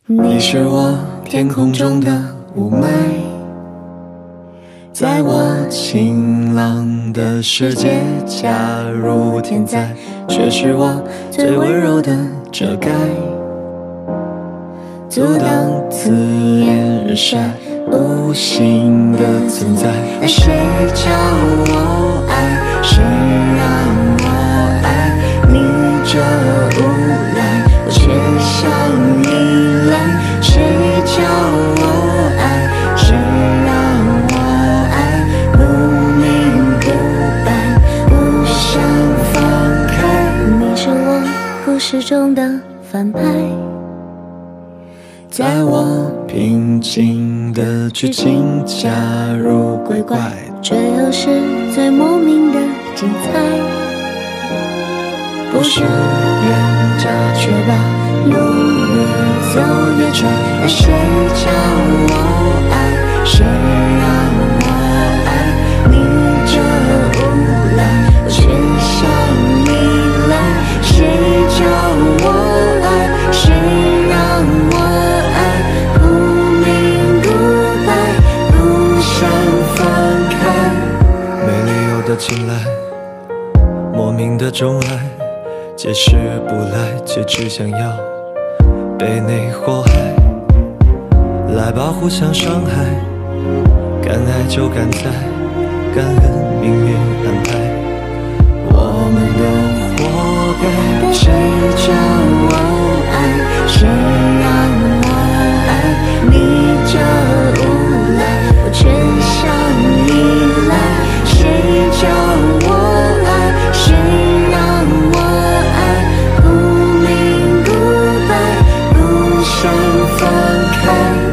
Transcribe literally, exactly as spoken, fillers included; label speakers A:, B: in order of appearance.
A: 你是我天空中的雾霾，在我晴朗的世界加入天灾，却是我最温柔的遮盖，阻挡刺眼日晒无形的存在。谁叫我爱，谁让我爱，你这无赖，我却想依赖。谁叫我爱，谁让我爱，不明不白，不想放开。你是我故事中的反派，在我平静的剧情加入鬼怪，最后是最莫名的精彩。不是人渣却把路越走越窄，谁叫我爱，谁让我爱，你这无赖，我却想依赖。谁叫我爱，谁让我爱，不明不白，不想放开。
B: 没理由的青睐，莫名的钟爱，解释不来，却只想要被你祸害。来吧，互相伤害，敢爱就敢在，感恩命运安排，我们都活该。
A: 谁叫我爱，谁让我爱，你这无赖，我却想依赖。谁叫我爱，谁让我爱，不明不白，不想放开。